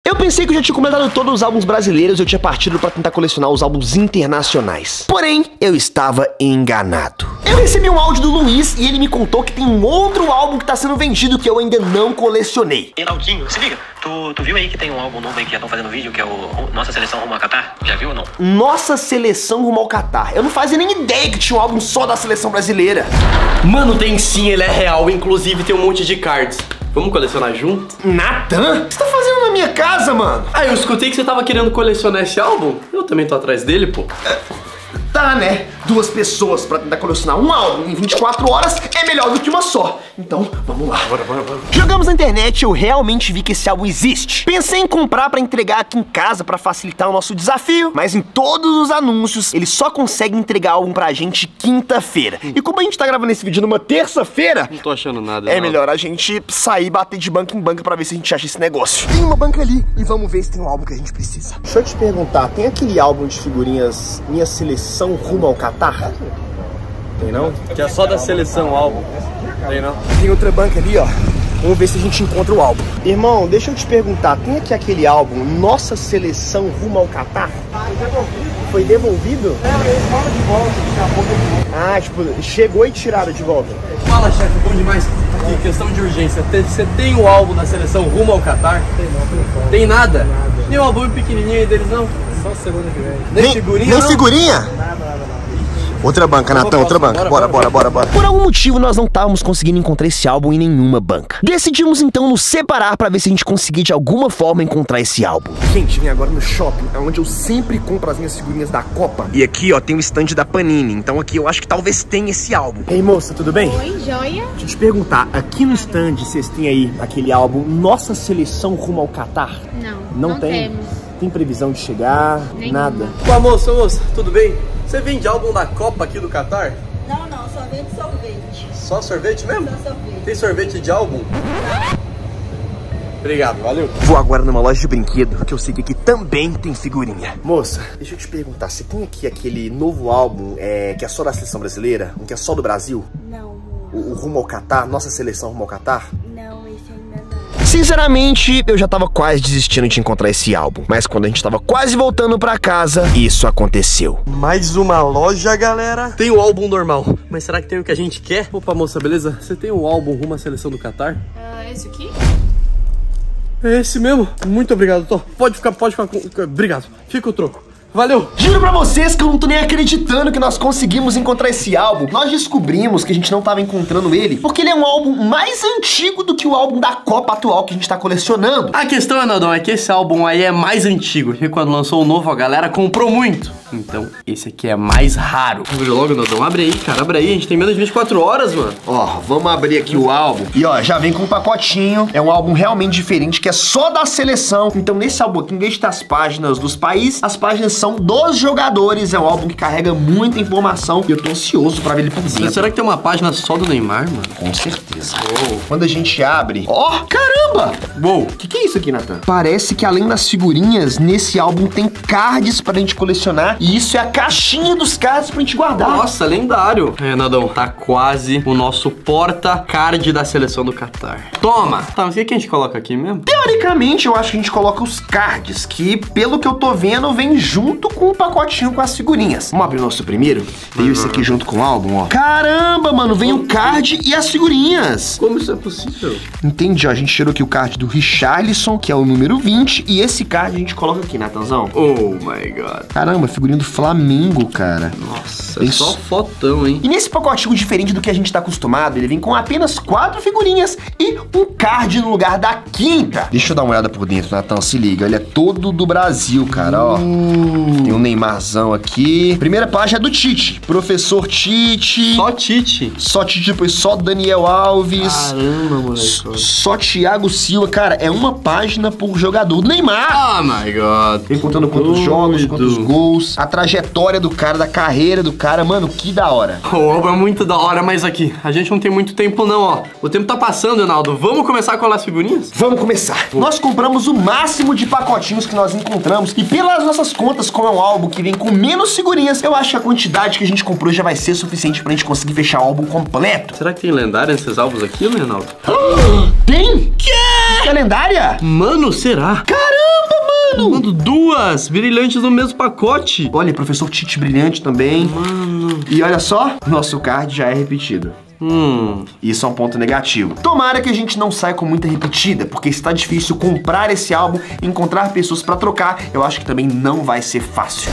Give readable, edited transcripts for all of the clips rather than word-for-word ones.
Eu pensei que eu já tinha completado todos os álbuns brasileiros e eu tinha partido pra tentar colecionar os álbuns internacionais. Porém, eu estava enganado. Eu recebi um áudio do Luiz e ele me contou que tem um outro álbum que tá sendo vendido que eu ainda não colecionei. Reinaldinho, se liga, tu viu aí que tem um álbum novo aí que já estão fazendo vídeo, que é o Nossa Seleção Rumo ao Catar? Já viu ou não? Nossa Seleção Rumo ao Catar. Eu não fazia nem ideia que tinha um álbum só da seleção brasileira. Mano, tem sim, ele é real, inclusive tem um monte de cards. Vamos colecionar junto? Nathan? O que você tá fazendo na minha casa, mano? Ah, eu escutei que você tava querendo colecionar esse álbum. Eu também tô atrás dele, pô. Tá, né? Duas pessoas pra tentar colecionar um álbum em 24 horas é melhor do que uma só. Então, vamos lá. Bora. Jogamos na internet e eu realmente vi que esse álbum existe. Pensei em comprar pra entregar aqui em casa pra facilitar o nosso desafio, mas em todos os anúncios, eles só conseguem entregar álbum pra gente quinta-feira. E como a gente tá gravando esse vídeo numa terça-feira, Não tô achando nada. é melhor a gente sair e bater de banca em banca pra ver se a gente acha esse negócio. Tem uma banca ali e vamos ver se tem um álbum que a gente precisa. Deixa eu te perguntar, tem aquele álbum de figurinhas Minha Seleção Rumo ao Catar? Tem não? Que é só da seleção o álbum. Tem não? Tem outra banca ali, ó. Vamos ver se a gente encontra o álbum. Irmão, deixa eu te perguntar, tem aqui aquele álbum Nossa Seleção Rumo ao Catar? Foi devolvido? Eles mandam de volta, daqui a pouco eles voltam. Ah, tipo, chegou e tiraram de volta. Fala, chefe, bom demais. Aqui, questão de urgência. Você tem o álbum da seleção Rumo ao Catar? Tem nada? Nem o álbum pequenininho aí deles, não? Só segunda que vem. Nem figurinha, Nem não? figurinha? Outra banca, Nathan, outra banca. Bora. Por algum motivo, nós não estávamos conseguindo encontrar esse álbum em nenhuma banca. Decidimos então nos separar pra ver se a gente conseguia de alguma forma encontrar esse álbum. Gente, vem agora no shopping, é onde eu sempre compro as minhas figurinhas da Copa. E aqui, ó, tem o stand da Panini. Então aqui eu acho que talvez tenha esse álbum. Ei, moça, tudo bem? Oi, joia. Deixa eu te perguntar, aqui no stand vocês têm aí aquele álbum Nossa Seleção Rumo ao Catar? Não tem? temos. Tem previsão de chegar? Nenhuma. Nada. Pô, moça, tudo bem? Você vende álbum da Copa aqui do Catar? Não, só vende sorvete. Só sorvete mesmo? Só sorvete. Tem sorvete de álbum? Obrigado, valeu. Vou agora numa loja de brinquedo, que eu sei que aqui também tem figurinha. Moça, deixa eu te perguntar, você tem aqui aquele novo álbum que é só da seleção brasileira? Um que é só do Brasil? Não, O Rumo ao Catar? Nossa Seleção Rumo ao Catar? não, esse ainda não. Sinceramente, eu já tava quase desistindo de encontrar esse álbum. Mas quando a gente tava quase voltando pra casa, isso aconteceu. Mais uma loja, galera. Tem o álbum normal, mas será que tem o que a gente quer? Opa, moça, beleza? Você tem o álbum Rumo à Seleção do Catar? Esse aqui? É esse mesmo? Muito obrigado, Tô. Pode ficar com... Obrigado. Fica o troco. Valeu! Juro pra vocês que eu não tô nem acreditando que nós conseguimos encontrar esse álbum. Nós descobrimos que a gente não tava encontrando ele porque ele é um álbum mais antigo do que o álbum da Copa atual que a gente tá colecionando. A questão, Naldão, é que esse álbum aí é mais antigo. E quando lançou o novo, a galera comprou muito. Então, esse aqui é mais raro. Vamos logo, Naldão. Abre aí, cara. Abre aí. A gente tem menos de 24 horas, mano. Ó, vamos abrir aqui o álbum. E ó, já vem com um pacotinho. É um álbum realmente diferente, que é só da seleção. Então nesse álbum aqui, em vez de ter as páginas dos países, as páginas são dos jogadores. É um álbum que carrega muita informação. E eu tô ansioso pra ver ele por dentro. Será que tem uma página só do Neymar, mano? Com certeza. Quando a gente abre... Ó, caramba! Uou! O que é isso aqui, Nathan? Parece que além das figurinhas, nesse álbum tem cards pra gente colecionar. E isso é a caixinha dos cards pra gente guardar. Nossa, lendário. É, Naldão, tá quase o nosso porta-card da seleção do Catar. Toma! Tá, mas o que a gente coloca aqui mesmo? Teoricamente, eu acho que a gente coloca os cards, que pelo que eu tô vendo, vem junto com o pacotinho com as figurinhas. Vamos abrir o nosso primeiro? Veio isso aqui junto com o álbum, ó. Caramba, mano, vem o card e as figurinhas. Como isso é possível? Entendi, ó, a gente tirou aqui o card do Richarlison, que é o número 20, e esse card a gente coloca aqui, Natanzão. Oh my god. Caramba, figurinha do Flamengo, cara. Nossa, é só fotão, hein? E nesse pacotinho diferente do que a gente tá acostumado, ele vem com apenas 4 figurinhas e um card no lugar da quinta. Deixa eu dar uma olhada por dentro, Natan, se liga. Ele é todo do Brasil, cara, ó. Tem um Neymarzão aqui. Primeira página é do Tite. Professor Tite. Só Tite? Só Tite, depois só Daniel Alves. Caramba, moleque. Só Thiago Silva. Cara, é uma página por jogador do Neymar. Oh my god. Tem contando quantos jogos, quantos gols, a trajetória do cara, da carreira do cara. Mano, que da hora. O álbum é muito da hora, mas aqui, a gente não tem muito tempo não, ó. O tempo tá passando, Ronaldo. Vamos começar a colar as figurinhas? Vamos começar. Nós compramos o máximo de pacotinhos que nós encontramos e pelas nossas contas, como é um álbum que vem com menos figurinhas, eu acho que a quantidade que a gente comprou já vai ser suficiente pra gente conseguir fechar o álbum completo. Será que tem lendária nesses álbuns aqui, Ronaldo? Tem? Que é lendária? Mano, será? Caramba! mano! Mano, duas brilhantes no mesmo pacote. Olha, professor Tite brilhante também. Mano. E olha só, nosso card já é repetido. Isso é um ponto negativo. Tomara que a gente não saia com muita repetida, porque está difícil comprar esse álbum e encontrar pessoas pra trocar. Eu acho que também não vai ser fácil.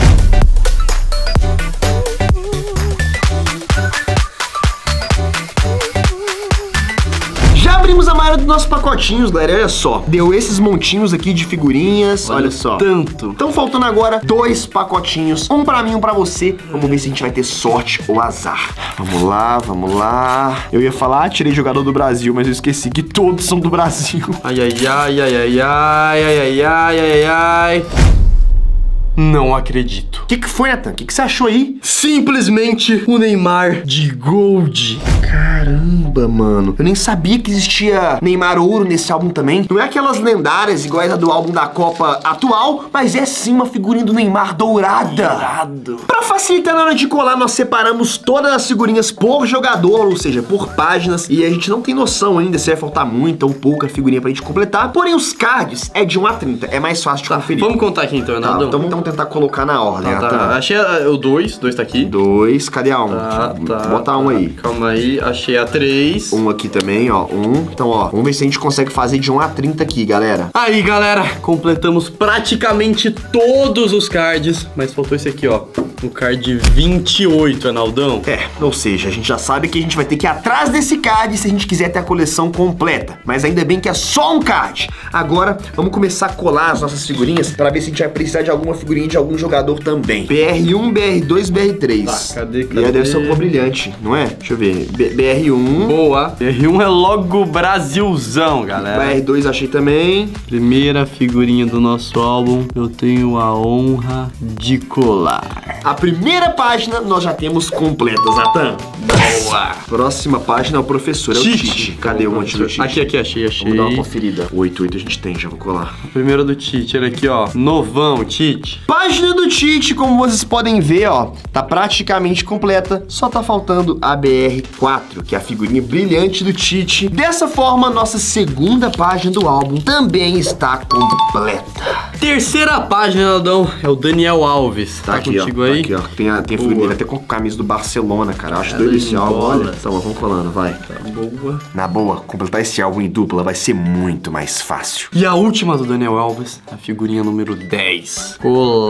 Abrimos a maioria dos nossos pacotinhos, galera, olha só. Deu esses montinhos aqui de figurinhas, olha só. Tanto. Estão faltando agora 2 pacotinhos, um pra mim, um pra você. Vamos ver se a gente vai ter sorte ou azar. Vamos lá, vamos lá. Eu ia falar, tirei jogador do Brasil, mas eu esqueci que todos são do Brasil. Ai, ai, ai, ai, ai, ai, ai, ai, ai, ai, ai. Não acredito. O que foi, Nathan? O que você achou aí? Simplesmente o Neymar de Gold. Caramba, mano. Eu nem sabia que existia Neymar Ouro nesse álbum também. Não é aquelas lendárias iguais a do álbum da Copa atual, mas é sim uma figurinha do Neymar dourada. Irado. Pra facilitar na hora de colar, nós separamos todas as figurinhas por jogador, ou seja, por páginas. E a gente não tem noção ainda se vai faltar muita ou pouca figurinha pra gente completar. Porém, os cards é de 1 a 30. É mais fácil de conferir. Vamos contar aqui então, Renato. Então vamos tentar colocar na ordem. Tá. Achei o 2 tá aqui. 2, cadê a 1? Bota a 1 aí. Calma aí, achei a 3. 1 aqui também, ó, 1. Então, ó, vamos ver se a gente consegue fazer de 1 a 30 aqui, galera. Aí, galera, completamos praticamente todos os cards, mas faltou esse aqui, ó. O card 28, Renaldão. Ou seja, a gente já sabe que a gente vai ter que ir atrás desse card se a gente quiser ter a coleção completa. Mas ainda bem que é só um card. Agora, vamos começar a colar as nossas figurinhas pra ver se a gente vai precisar de alguma figurinha de algum jogador também. BR1, BR2, BR3. Tá, cadê? E aí deve ser um brilhante, não é? Deixa eu ver. BR1. Boa. BR1 é logo Brasilzão, galera. BR2 achei também. Primeira figurinha do nosso álbum, eu tenho a honra de colar. A primeira página nós já temos completa, Nathan. Boa! Próxima página é o professor, é o Tite. Cadê o monte do Tite? Aqui, achei. Vamos dar uma conferida. 8 a gente tem, já vou colar. A primeira do Tite, olha aqui, ó. Novão, Tite. Página do Tite, como vocês podem ver, ó, tá praticamente completa. Só tá faltando a BR4, que é a figurinha brilhante do Tite. Dessa forma, nossa segunda página do álbum também está completa. Terceira página, Renaldão, é o Daniel Alves. Tá aqui, contigo ó, aí? Aqui, ó. Tem a figurinha até com a camisa do Barcelona, cara. Eu acho doido esse álbum, olha. Então, vamos colando, vai. Tá boa. Na boa, completar esse álbum em dupla vai ser muito mais fácil. E a última do Daniel Alves, a figurinha número 10.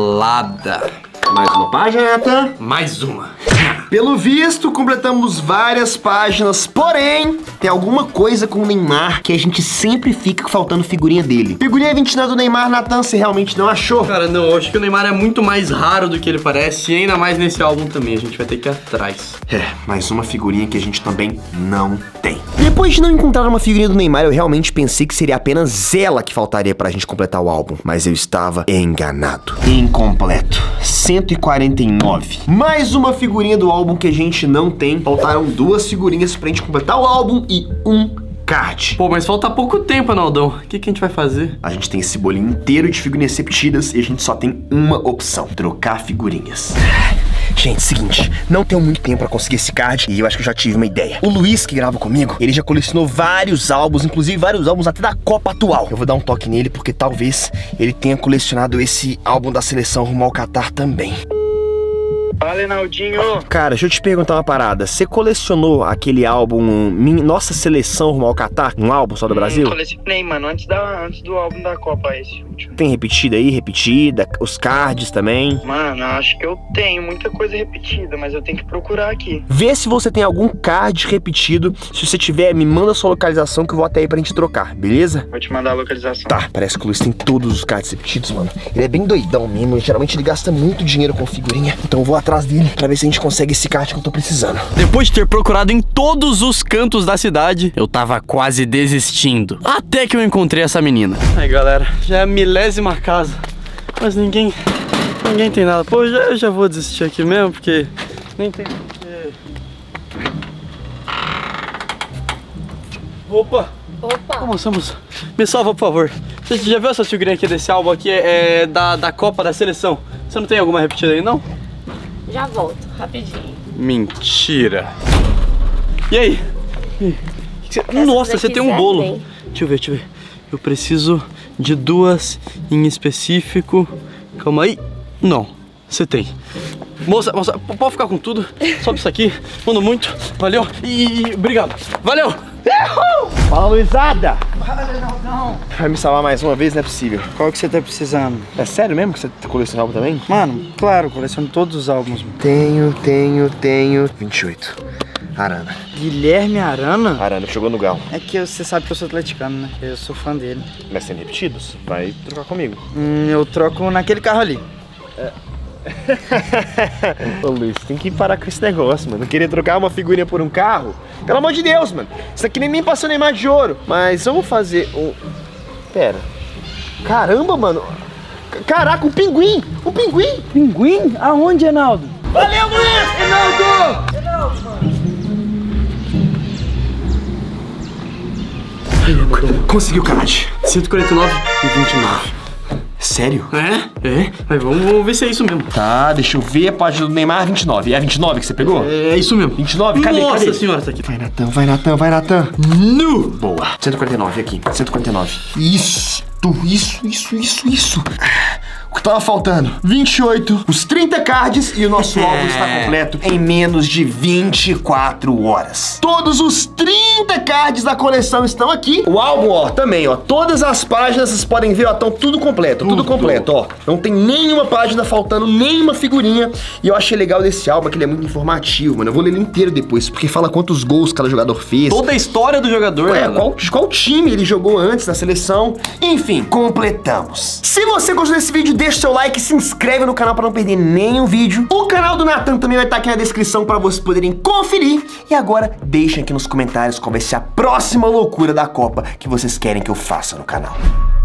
Colada. Mais uma página, Nathan. Mais uma. Pelo visto, completamos várias páginas, porém, tem alguma coisa com o Neymar que a gente sempre fica faltando figurinha dele. Figurinha 29 do Neymar, Nathan, você realmente não achou? Cara, não, eu acho que o Neymar é muito mais raro do que ele parece, e ainda mais nesse álbum também, a gente vai ter que ir atrás. Mais uma figurinha que a gente também não tem. Depois de não encontrar uma figurinha do Neymar, eu realmente pensei que seria apenas ela que faltaria pra gente completar o álbum, mas eu estava enganado. Incompleto. 149. Mais uma figurinha do álbum que a gente não tem. Faltaram 2 figurinhas pra gente completar o álbum e um card. Pô, mas falta pouco tempo, Renaldão. O que a gente vai fazer? A gente tem esse bolinho inteiro de figurinhas repetidas e a gente só tem uma opção: trocar figurinhas. Gente, seguinte, não tenho muito tempo pra conseguir esse card e eu acho que eu já tive uma ideia. O Luiz, que grava comigo, ele já colecionou vários álbuns, inclusive vários álbuns até da Copa atual. Eu vou dar um toque nele porque talvez ele tenha colecionado esse álbum da seleção rumo ao Catar também. Fala, Renaldinho. Cara, deixa eu te perguntar uma parada. Você colecionou aquele álbum Nossa Seleção rumo ao Catar? Um álbum só do Brasil? Colecionei, mano, antes do álbum da Copa, esse último. Tem repetida aí, repetida, os cards também. Mano, acho que eu tenho muita coisa repetida, mas eu tenho que procurar aqui. Vê se você tem algum card repetido. Se você tiver, me manda a sua localização que eu vou até aí pra gente trocar, beleza? Vou te mandar a localização. Tá, parece que o Luiz tem todos os cards repetidos, mano. Ele é bem doidão mesmo, geralmente ele gasta muito dinheiro com figurinha. Então eu vou atrás dele pra ver se a gente consegue esse card que eu tô precisando. Depois de ter procurado em todos os cantos da cidade, eu tava quase desistindo. Até que eu encontrei essa menina. Aí, galera, já é a 1000ª casa, mas ninguém tem nada. Pô, eu já vou desistir aqui mesmo, porque nem tem... Opa! Moça, me salva, por favor. Você já viu essa figurinha aqui desse álbum aqui? É da Copa da Seleção. Você não tem alguma repetida aí, não? Já volto, rapidinho. Mentira. E aí? Nossa, você tem um bolo. Deixa eu ver. Eu preciso de 2 em específico. Calma aí. Não, você tem. Moça, pode ficar com tudo. Sobe isso aqui. Mando muito. Valeu. E obrigado. Valeu. Fala, Luizada. Não. Vai me salvar mais uma vez? Não é possível. Qual que você tá precisando? É sério mesmo que você coleciona álbum também? Mano, claro, coleciono todos os álbuns. Tenho. 28. Arana. Guilherme Arana? Arana, jogou no Galo. É que você sabe que eu sou atleticano, né? Eu sou fã dele. Mas sendo repetidos, vai trocar comigo. Eu troco naquele carro ali. Ô Luiz, tem que parar com esse negócio, mano. Não querer trocar uma figurinha por um carro? Pelo amor de Deus, mano. Isso aqui nem passou Neymar de ouro. Mas vamos fazer um... Pera. Caramba, mano. Caraca, um pinguim. Um pinguim. Pinguim? Aonde, Reinaldo? Valeu, Luiz! Reinaldo! Conseguiu, Cade. 149,29. Sério? É. Mas vamos ver se é isso mesmo. Tá, deixa eu ver a página do Neymar, 29. É a 29 que você pegou? É isso mesmo. 29? Cadê? Nossa senhora, tá aqui. Vai, Natan. Nu! Boa. 149 aqui. 149. Isso. O que tava faltando? 28. Os 30 cards e o nosso álbum está completo em menos de 24 horas. Todos os 30 cards da coleção estão aqui. O álbum, ó, também, ó. Todas as páginas, vocês podem ver, ó, estão tudo completo. Tudo completo, ó. Não tem nenhuma página faltando, nenhuma figurinha. E eu achei legal desse álbum, que ele é muito informativo, mano. Eu vou ler ele inteiro depois, porque fala quantos gols cada jogador fez. Toda a história do jogador. Qual time ele jogou antes na seleção. Enfim, completamos. Se você gostou desse vídeo, deixa o seu like, se inscreve no canal para não perder nenhum vídeo. O canal do Natan também vai estar aqui na descrição para vocês poderem conferir. E agora, deixem aqui nos comentários qual vai ser a próxima loucura da Copa que vocês querem que eu faça no canal.